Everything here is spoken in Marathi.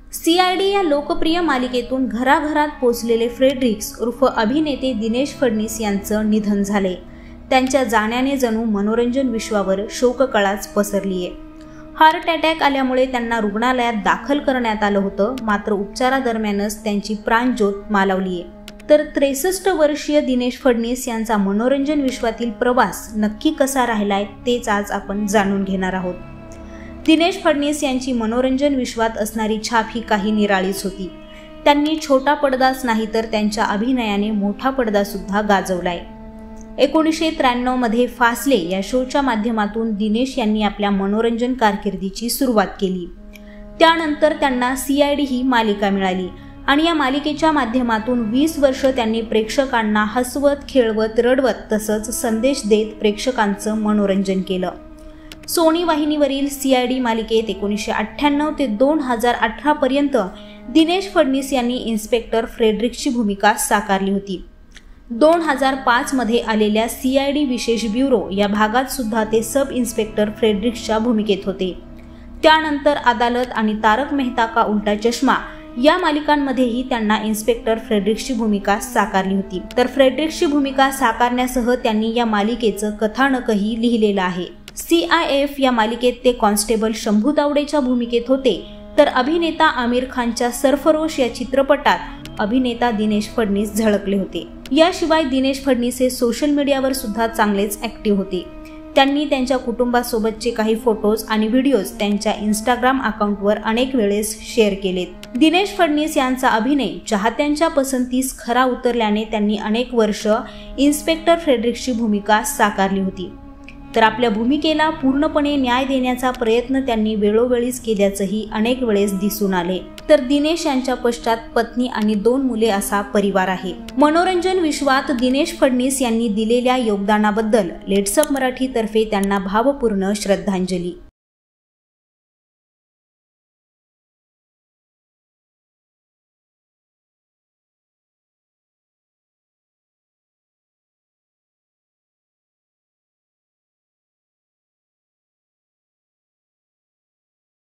CID या लोकप्रिय मालिकेतून घराघरात पोहोचलेले फ्रेडरिक्स उर्फ अभिनेते दिनेश फडणीस यांचं निधन झाले। त्यांच्या जाण्याने जणू मनोरंजन विश्वावर शोककळाच पसरली आहे। हार्ट अटॅक आल्यामुळे त्यांना रुग्णालयात दाखल करण्यात आलं होतं, मात्र उपचारादरम्यानच त्यांची प्राणज्योत मालवली आहे। तर 63 वर्षीय दिनेश फडणीस यांचा मनोरंजन विश्वातील प्रवास नक्की कसा राहिलाय तेच आज आपण जाणून घेणार आहोत। दिनेश फडणीस यांची मनोरंजन विश्वात असणारी छाप ही काही निराळीच होती। त्यांनी छोटा पडदाच नाही तर त्यांच्या अभिनयाने मोठा पडदा सुद्धा गाजवलाय। 1993 मध्ये फासले या शोच्या माध्यमातून दिनेश यांनी आपल्या मनोरंजन कारकिर्दीची सुरुवात केली। त्यानंतर त्यांना CID ही मालिका मिळाली आणि या मालिकेच्या माध्यमातून 20 वर्ष त्यांनी प्रेक्षकांना हसवत, खेळवत, रडवत तसंच संदेश देत प्रेक्षकांचं मनोरंजन केलं। सोनी वाहिनीवरील CID मालिकेत 1998 ते 2018 पर्यंत दिनेश फडणीस यांनी इन्स्पेक्टर फ्रेडरिक्सची भूमिका साकारली होती। 2005 मध्ये आलेल्या CID विशेष ब्युरो या भागात सुद्धा ते सब इन्स्पेक्टर फ्रेडरिक्सच्या भूमिकेत होते। त्यानंतर अदालत आणि तारक मेहता का उल्टा चष्मा या मालिकांमध्येही त्यांना इन्स्पेक्टर फ्रेडरिक्सची भूमिका साकारली होती। तर फ्रेडरिक्सची भूमिका साकारण्यासह त्यांनी या मालिकेचं कथानकही लिहिलेलं आहे। CIF या मालिकेत ते कॉन्स्टेबल शंभू तावडेच्या भूमिकेत होते, तर अभिनेता आमिर खानच्या सरफरोश या चित्रपटात अभिनेता दिनेश फडणीस झळकले होते। याशिवाय दिनेश फडणीस हे सोशल मीडियावर सुद्धा चांगलेच ऍक्टिव्ह होते। त्यांनी त्यांच्या कुटुंबासोबतचे काही फोटोज आणि व्हिडिओज त्यांच्या Instagram अकाउंटवर अनेक वेळेस शेअर केलेत। दिनेश फडणीस यांचा अभिनय चाहत्यांच्या पसंतीस खरा उतरल्याने त्यांनी अनेक वर्ष इन्स्पेक्टर फ्रेडरिक्सची भूमिका साकारली होती। तर आपल्या भूमिकेला पूर्णपणे न्याय देण्याचा प्रयत्न त्यांनी वेळोवेळीच केल्याचंही अनेक वेळेस दिसून आले। तर दिनेश यांच्या पश्चात पत्नी आणि 2 मुले असा परिवार आहे। मनोरंजन विश्वात दिनेश फडणीस यांनी दिलेल्या योगदानाबद्दल लेट्सअप मराठी तर्फे त्यांना भावपूर्ण श्रद्धांजली।